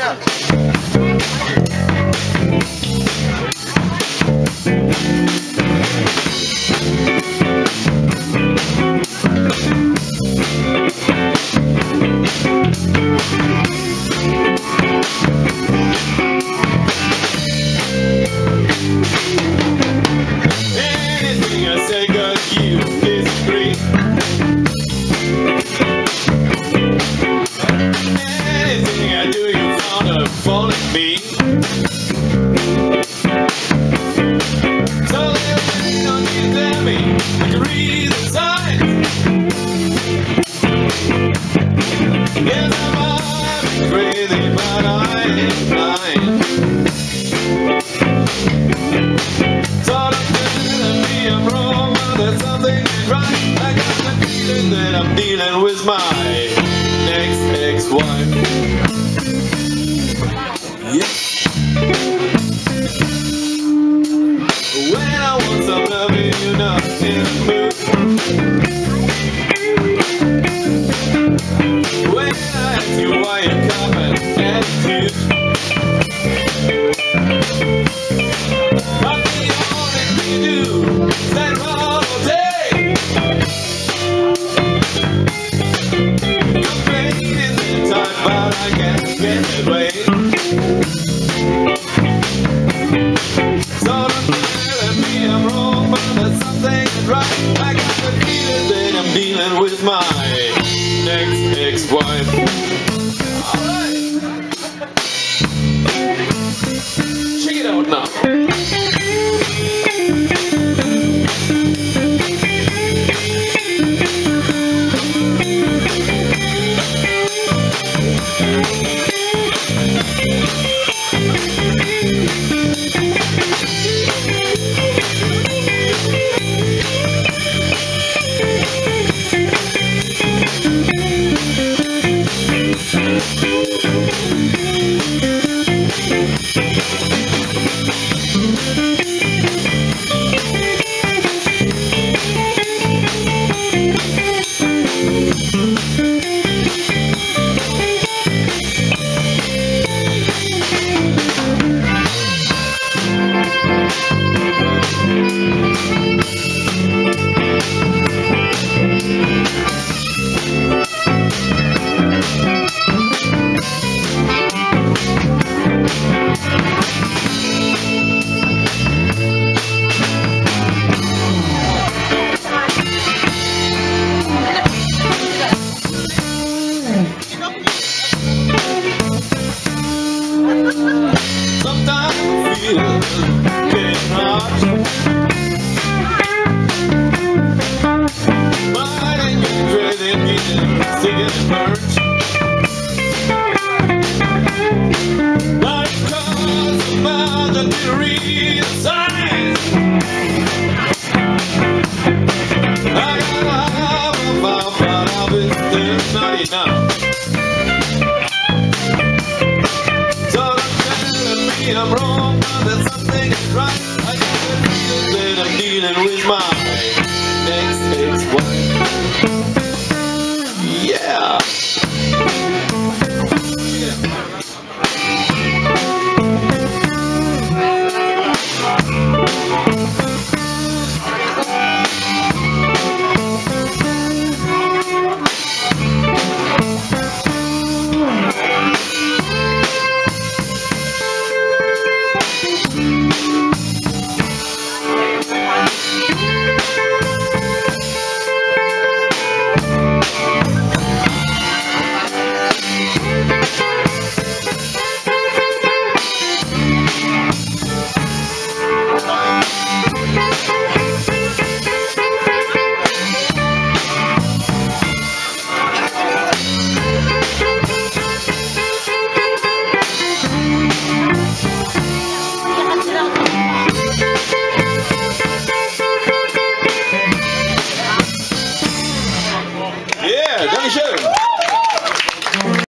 Anything I say, 'cause you disagree. Anything I do, you found a fault in me. So you don't need to tell me, I can read the signs. Yes, I'm crazy, but I ain't blind. So don't tell me I'm wrong, but there's something right. I got the feeling that I'm dealing with my next ex-wife. Yeah. When I want some loving, you're not in the mood. When I ask you why you come and attitude, but the only thing you do is stand around all day, complaining the time, but I can't get that way. So don't tell me I'm wrong, but there's something right. I got the feeling that I'm dealing with my next ex-wife. Alright, check it out now. Sometimes I feel getting rushed, but I ain't getting crazy, getting sick and burnt. But because of my that didn't read the signs, I gotta have a vow, but I'll be still not enough. I'm wrong, but there's something right. I got the feeling that I'm dealing with my next ex-wife. Yeah.